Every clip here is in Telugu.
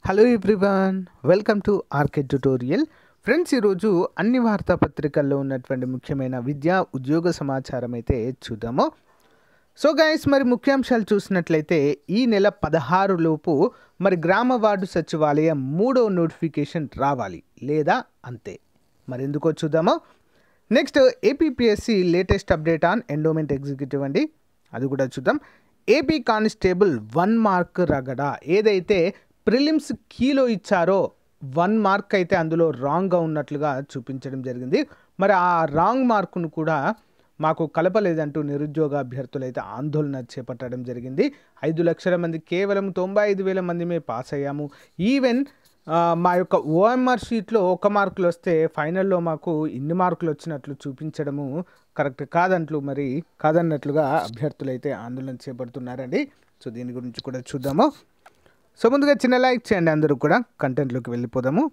Hello everyone, welcome to RK tutorial. Friends, ఈరోజు అన్ని వార్తాపత్రికల్లో ఉన్నటువంటి ముఖ్యమైన విద్యా ఉద్యోగ సమాచారం అయితే చూద్దాము. సో గైస్, మరి ముఖ్యాంశాలు చూసినట్లయితే ఈ నెల 16 లోపు మరి గ్రామ వార్డు సచివాలయం 3వ నోటిఫికేషన్ రావాలి లేదా అంతే. మరి ఎందుకో చూద్దాము. Next, APPSC latest update on endowment executive అండి, అది కూడా చూద్దాం. ఏపీ కానిస్టేబుల్ 1 మార్క్ రగడ, ఏదైతే ప్రిలిమ్స్ కీలో ఇచ్చారో 1 మార్క్ అయితే అందులో రాంగ్గా ఉన్నట్లుగా చూపించడం జరిగింది. మరి ఆ రాంగ్ మార్కును కూడా మాకు కలపలేదంటూ నిరుద్యోగ అభ్యర్థులు అయితే ఆందోళన చేపట్టడం జరిగింది. 5 లక్షల మంది కేవలం 95,000 మందిమే పాస్ అయ్యాము. ఈవెన్ మా యొక్క ఓఎంఆర్ షీట్లో 1 మార్కులు వస్తే ఫైనల్లో మాకు ఇన్ని మార్కులు వచ్చినట్లు చూపించడము కరెక్ట్ కాదన్నట్లుగా అభ్యర్థులు అయితే ఆందోళన చేపడుతున్నారండి. సో దీని గురించి కూడా చూద్దాము. సో ముందుగా చిన్న లైక్ చేయండి, అందరూ కూడా కంటెంట్లోకి వెళ్ళిపోదాము.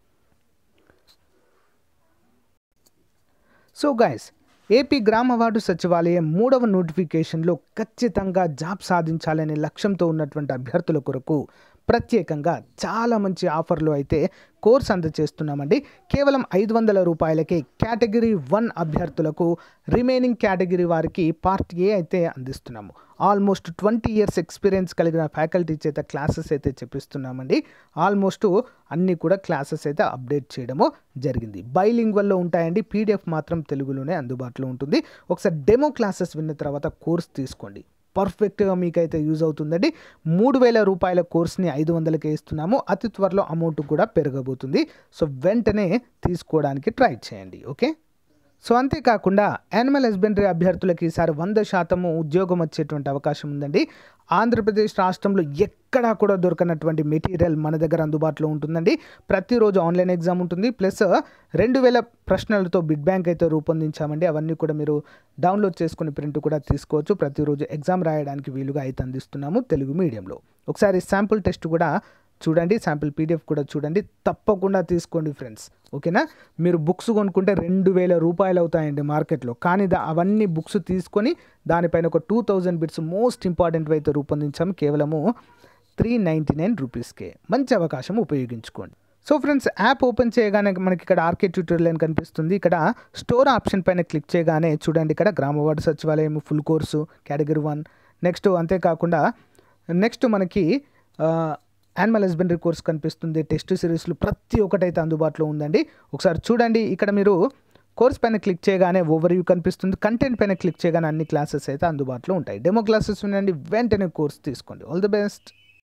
సో గైస్, ఏపీ గ్రామ వార్డు సచివాలయం 3వ నోటిఫికేషన్లో ఖచ్చితంగా జాబ్ సాధించాలనే లక్ష్యంతో ఉన్నటువంటి అభ్యర్థుల కొరకు ప్రత్యేకంగా చాలా మంచి ఆఫర్లు అయితే కోర్స్ అందజేస్తున్నామండి. కేవలం 500 రూపాయలకే కేటగిరీ 1 అభ్యర్థులకు, రిమైనింగ్ కేటగిరీ వారికి పార్ట్ ఏ అయితే అందిస్తున్నాము. ఆల్మోస్ట్ 20 ఇయర్స్ ఎక్స్పీరియన్స్ కలిగిన ఫ్యాకల్టీ చేత క్లాసెస్ అయితే చెప్పిస్తున్నామండి. ఆల్మోస్ట్ అన్నీ కూడా క్లాసెస్ అయితే అప్డేట్ చేయడము జరిగింది. బైలింగ్వల్లో ఉంటాయండి. పీడిఎఫ్ మాత్రం తెలుగులోనే అందుబాటులో ఉంటుంది. ఒకసారి డెమో క్లాసెస్ విన్న తర్వాత కోర్స్ తీసుకోండి, పర్ఫెక్ట్గా మీకైతే యూజ్ అవుతుందండి. 3,000 రూపాయల కోర్స్ని 500కే ఇస్తున్నాము. అతి త్వరలో అమౌంట్ కూడా పెరగబోతుంది. సో వెంటనే తీసుకోవడానికి ట్రై చేయండి. ఓకే. సో అంతేకాకుండా యానిమల్ హస్బెండరీ అభ్యర్థులకి ఈసారి 100% ఉద్యోగం వచ్చేటువంటి అవకాశం ఉందండి. ఆంధ్రప్రదేశ్ రాష్ట్రంలో ఎక్కడా కూడా దొరకనటువంటి మెటీరియల్ మన దగ్గర అందుబాటులో ఉంటుందండి. ప్రతిరోజు ఆన్లైన్ ఎగ్జామ్ ఉంటుంది. ప్లస్ 2,000 ప్రశ్నలతో బిడ్ బ్యాంక్ అయితే రూపొందించామండి. అవన్నీ కూడా మీరు డౌన్లోడ్ చేసుకుని ప్రింట్ కూడా తీసుకోవచ్చు. ప్రతిరోజు ఎగ్జామ్ రాయడానికి వీలుగా అయితే అందిస్తున్నాము తెలుగు మీడియంలో. ఒకసారి శాంపుల్ టెస్ట్ కూడా చూడండి, శాంపుల్ పీడిఎఫ్ కూడా చూడండి, తప్పకుండా తీసుకోండి ఫ్రెండ్స్. ఓకేనా. మీరు బుక్స్ కొనుక్కుంటే 2,000 రూపాయలు అవుతాయండి మార్కెట్లో, కానీ అవన్నీ బుక్స్ తీసుకొని దానిపైన ఒక 2,000 బిట్స్ మోస్ట్ ఇంపార్టెంట్ అయితే రూపొందించాము. కేవలము 399 రూపీస్కే. మంచి అవకాశం, ఉపయోగించుకోండి. సో ఫ్రెండ్స్, యాప్ ఓపెన్ చేయగానే మనకి ఇక్కడ ఆర్కే ట్యూటోరియల్ అని కనిపిస్తుంది. ఇక్కడ స్టోర్ ఆప్షన్ పైన క్లిక్ చేయగానే చూడండి, ఇక్కడ గ్రామ వార్డు సచివాలయం ఫుల్ కోర్సు కేటగిరీ 1. నెక్స్ట్ అంతేకాకుండా నెక్స్ట్ మనకి యానిమల్ హస్బెండరీ కోర్స్ కనిపిస్తుంది. టెస్ట్ సిరీస్లు ప్రతి ఒక్కటైతే అందుబాటులో ఉందండి. ఒకసారి చూడండి, ఇక్కడ మీరు కోర్స్ పైన క్లిక్ చేయగానే ఓవర్వ్యూ కనిపిస్తుంది. కంటెంట్ పైన క్లిక్ చేయగానే అన్ని క్లాసెస్ అయితే అందుబాటులో ఉంటాయి. డెమో క్లాసెస్ వినండి, వెంటనే కోర్స్ తీసుకోండి. All the best.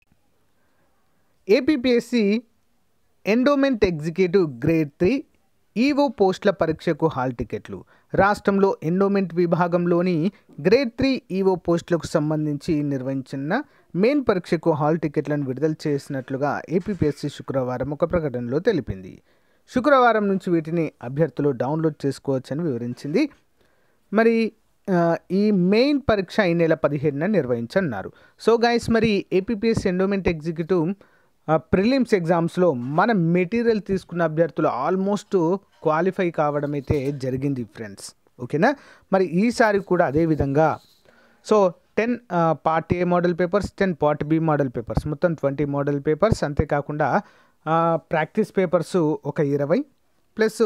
APPSC endowment executive grade 3 EO పోస్టుల పరీక్షకు హాల్ టికెట్లు. రాష్ట్రంలో ఎండోమెంట్ విభాగంలోని గ్రేడ్ 3 ఈవో పోస్టులకు సంబంధించి నిర్వహించిన మెయిన్ పరీక్షకు హాల్ టికెట్లను విడుదల చేసినట్లుగా ఏపీపీఎస్సీ శుక్రవారం ఒక ప్రకటనలో తెలిపింది. శుక్రవారం నుంచి వీటిని అభ్యర్థులు డౌన్లోడ్ చేసుకోవచ్చని వివరించింది. మరి ఈ మెయిన్ పరీక్ష ఈ నెల 15న నిర్వహించన్నారు. సో గైస్, మరి ఏపీపీఎస్సీ ఎండోమెంట్ ఎగ్జిక్యూటివ్ ప్రిలిమ్స్ ఎగ్జామ్స్లో మన మెటీరియల్ తీసుకున్న అభ్యర్థులు ఆల్మోస్ట్ క్వాలిఫై కావడం అయితే జరిగింది ఫ్రెండ్స్. ఓకేనా. మరి ఈసారి కూడా అదేవిధంగా so 10 part A model papers, 10 part B model papers, మొత్తం 20 మోడల్ పేపర్స్. అంతేకాకుండా ప్రాక్టీస్ పేపర్స్ ఒక 20 ప్లస్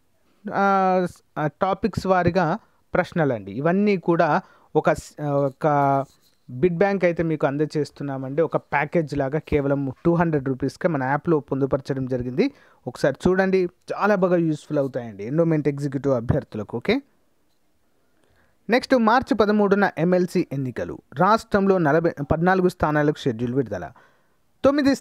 టాపిక్స్ వారిగా ప్రశ్నలండి. ఇవన్నీ కూడా ఒక బిడ్ బ్యాంక్ అయితే మీకు అందజేస్తున్నామండి. ఒక ప్యాకేజ్ లాగా కేవలం 200 రూపీస్కే మన యాప్లో పొందుపరచడం జరిగింది. ఒకసారి చూడండి, చాలా బాగా యూస్ఫుల్ అవుతాయండి ఎండోమెంట్ ఎగ్జిక్యూటివ్ అభ్యర్థులకు. ఓకే. నెక్స్ట్, మార్చి 13న ఎమ్మెల్సీ ఎన్నికలు. రాష్ట్రంలో 14 స్థానాలకు షెడ్యూల్ విడుదల. 9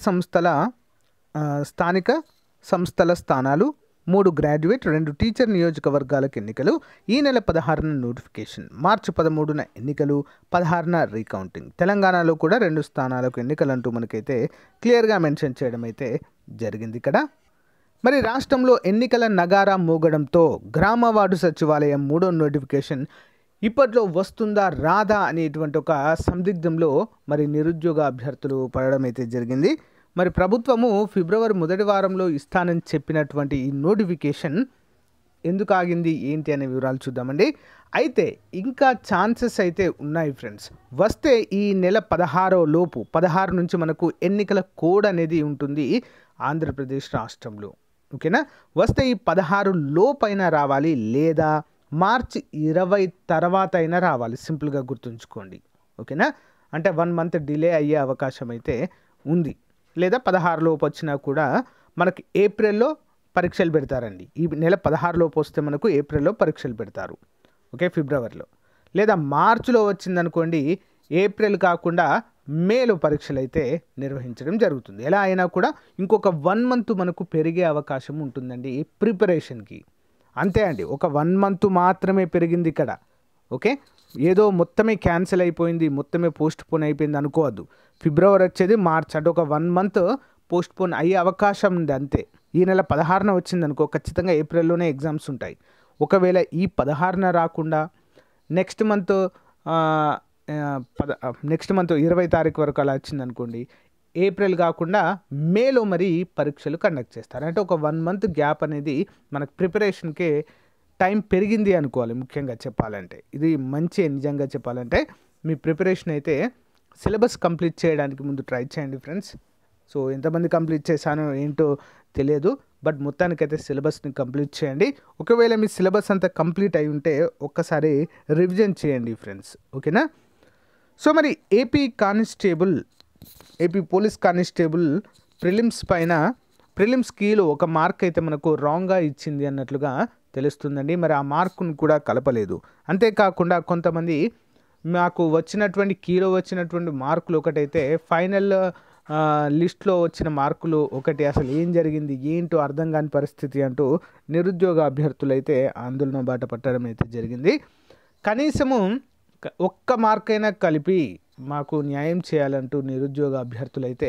స్థానిక సంస్థల స్థానాలు, 3 గ్రాడ్యుయేట్, 2 టీచర్ నియోజకవర్గాలకు ఎన్నికలు. ఈ నెల 16న నోటిఫికేషన్. మార్చి 13న ఎన్నికలు, 16న రీకౌంటింగ్. తెలంగాణలో కూడా 2 స్థానాలకు ఎన్నికలు అంటూ మనకైతే క్లియర్గా మెన్షన్ చేయడం అయితే జరిగింది ఇక్కడ. మరి రాష్ట్రంలో ఎన్నికల నగారా మోగడంతో గ్రామ వార్డు సచివాలయం 3వ నోటిఫికేషన్ ఇప్పట్లో వస్తుందా రాదా అనేటువంటి ఒక సందిగ్ధంలో మరి నిరుద్యోగ అభ్యర్థులు పడడం అయితే జరిగింది. మరి ప్రభుత్వము ఫిబ్రవరి 1వ వారంలో ఇస్తానని చెప్పినటువంటి ఈ నోటిఫికేషన్ ఎందుకు ఆగింది ఏంటి అనే వివరాలు చూద్దామండి. అయితే ఇంకా ఛాన్సెస్ అయితే ఉన్నాయి ఫ్రెండ్స్. వస్తే ఈ నెల 16 నుంచి మనకు ఎన్నికల కోడ్ అనేది ఉంటుంది ఆంధ్రప్రదేశ్ రాష్ట్రంలో. ఓకేనా, వస్తే ఈ 16 లోపైనా రావాలి, లేదా మార్చి 20 తర్వాత అయినా రావాలి. సింపుల్గా గుర్తుంచుకోండి. ఓకేనా, అంటే 1 మంత్ డిలే అయ్యే అవకాశం అయితే ఉంది. లేదా 16 లోపు వచ్చినా కూడా మనకి ఏప్రిల్లో పరీక్షలు పెడతారండి. ఈ నెల 16 లోపు వస్తే మనకు ఏప్రిల్లో పరీక్షలు పెడతారు. ఓకే, ఫిబ్రవరిలో. లేదా మార్చిలో వచ్చిందనుకోండి, ఏప్రిల్ కాకుండా మేలో పరీక్షలు అయితే నిర్వహించడం జరుగుతుంది. ఎలా అయినా కూడా ఇంకొక 1 మంత్ మనకు పెరిగే అవకాశం ఉంటుందండి ప్రిపరేషన్కి. అంతే అండి, ఒక 1 మంత్ మాత్రమే పెరిగింది ఇక్కడ. ఓకే, ఏదో మొత్తమే క్యాన్సిల్ అయిపోయింది, మొత్తమే పోస్ట్పోన్ అయిపోయింది అనుకోవద్దు. ఫిబ్రవరి వచ్చేది మార్చ్, అంటే ఒక 1 మంత్ పోస్ట్పోన్ అయ్యే అవకాశం ఉంది అంతే. ఈ నెల 16న వచ్చిందనుకో, ఖచ్చితంగా ఏప్రిల్లోనే ఎగ్జామ్స్ ఉంటాయి. ఒకవేళ ఈ 16న రాకుండా నెక్స్ట్ మంత్ 20 తారీఖు వరకు అలా వచ్చిందనుకోండి, ఏప్రిల్ కాకుండా మేలో మరి పరీక్షలు కండక్ట్ చేస్తారు. అంటే ఒక 1 మంత్ గ్యాప్ అనేది మనకు ప్రిపరేషన్కే టైం పెరిగింది అనుకోవాలి. ముఖ్యంగా చెప్పాలంటే ఇది మంచి, నిజంగా చెప్పాలంటే మీ ప్రిపరేషన్ అయితే సిలబస్ కంప్లీట్ చేయడానికి ముందు ట్రై చేయండి ఫ్రెండ్స్. సో ఎంతమంది కంప్లీట్ చేశానో ఏంటో తెలియదు, బట్ మొత్తానికైతే సిలబస్ని కంప్లీట్ చేయండి. ఒకవేళ మీ సిలబస్ అంతా కంప్లీట్ అయి ఉంటే ఒక్కసారి రివిజన్ చేయండి ఫ్రెండ్స్. ఓకేనా, సో మరి ఏపీ పోలీస్ కానిస్టేబుల్ ప్రిలిమ్స్ పైన ప్రిలిమ్స్ కీలో ఒక మార్క్ అయితే మనకు రాంగ్గా ఇచ్చింది అన్నట్లుగా తెలుస్తుందండి. మరి ఆ మార్కును కూడా కలపలేదు. అంతేకాకుండా కొంతమంది మాకు వచ్చినటువంటి కీలో వచ్చినటువంటి మార్కులు ఒకటైతే ఫైనల్ లిస్ట్లో వచ్చిన మార్కులు ఒకటి, అసలు ఏం జరిగింది ఏంటో అర్థం కాని పరిస్థితి అంటూ నిరుద్యోగ అభ్యర్థులు అయితే ఆందోళన బాట పట్టడం అయితే జరిగింది. కనీసము ఒక్క మార్కైనా కలిపి మాకు న్యాయం చేయాలంటూ నిరుద్యోగ అభ్యర్థులు అయితే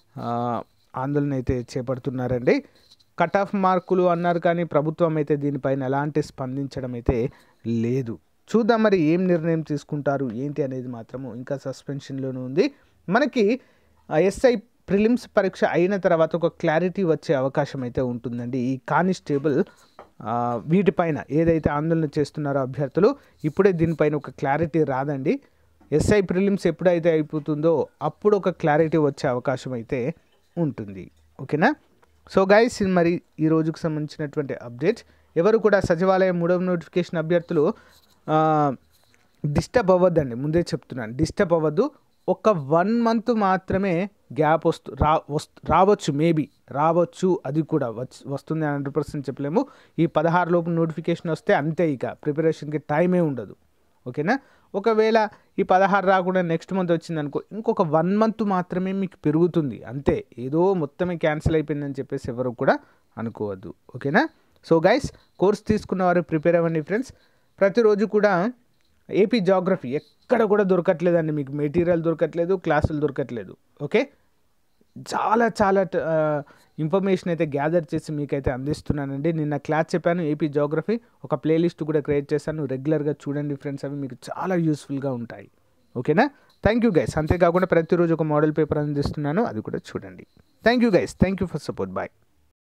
ఆందోళన అయితే చేపడుతున్నారండి. కట్ ఆఫ్ మార్కులు అన్నారు కానీ ప్రభుత్వం అయితే దీనిపైన ఎలాంటి స్పందించడం అయితే లేదు. చూద్దాం మరి ఏం నిర్ణయం తీసుకుంటారు ఏంటి అనేది మాత్రము ఇంకా సస్పెన్షన్లోనే ఉంది. మనకి ఎస్ఐ ప్రిలిమ్స్ పరీక్ష అయిన తర్వాత ఒక క్లారిటీ వచ్చే అవకాశం అయితే ఉంటుందండి. ఈ కానిస్టేబుల్ వీటిపైన ఏదైతే ఆందోళన చేస్తున్నారో అభ్యర్థులు, ఇప్పుడే దీనిపైన ఒక క్లారిటీ రాదండి. ఎస్ఐ ప్రిలిమ్స్ ఎప్పుడైతే అయిపోతుందో అప్పుడు ఒక క్లారిటీ వచ్చే అవకాశం అయితే ఉంటుంది. ఓకేనా, సో గైస్ మరి ఈ రోజుకు సంబంధించినటువంటి అప్డేట్. ఎవరు కూడా సచివాలయం 3వ నోటిఫికేషన్ అభ్యర్థులు డిస్టర్బ్ అవ్వద్దండి, ముందే చెప్తున్నాను, డిస్టర్బ్ అవ్వద్దు. ఒక 1 మంత్ మాత్రమే గ్యాప్ రావచ్చు, మేబీ రావచ్చు, అది కూడా వస్తుంది 100% చెప్పలేము. ఈ 16 లోపు నోటిఫికేషన్ వస్తే అంతే, ఇక ప్రిపరేషన్కి టైమే ఉండదు. ఓకేనా, ఒకవేళ ఈ 16 రాకుండా నెక్స్ట్ మంత్ వచ్చిందనుకో, ఇంకొక 1 మంత్ మాత్రమే మీకు పెరుగుతుంది అంతే. ఏదో మొత్తమే క్యాన్సిల్ అయిపోయిందని చెప్పేసి ఎవరు కూడా అనుకోవద్దు. ఓకేనా, సో గైస్ కోర్స్ తీసుకున్నవారు ప్రిపేర్ అవ్వండి ఫ్రెండ్స్. ప్రతిరోజు కూడా ఏపీ జాగ్రఫీ ఎక్కడ కూడా దొరకట్లేదండి, మీకు మెటీరియల్ దొరకట్లేదు, క్లాసులు దొరకట్లేదు. ఓకే, చాలా ఇన్ఫర్మేషన్ అయితే గ్యాదర్ చేసి మీకైతే అందిస్తున్నానండి. నిన్న క్లాస్ చెప్పాను ఏపీ జాగ్రఫీ, ఒక ప్లేలిస్ట్ కూడా క్రియేట్ చేశాను, రెగ్యులర్గా చూడండి ఫ్రెండ్స్, అవి మీకు చాలా యూస్ఫుల్గా ఉంటాయి. ఓకేనా, థ్యాంక్ యూ గైస్. అంతేకాకుండా ప్రతిరోజు ఒక మోడల్ పేపర్ అందిస్తున్నాను, అది కూడా చూడండి. Thank you guys, thank you for support, bye.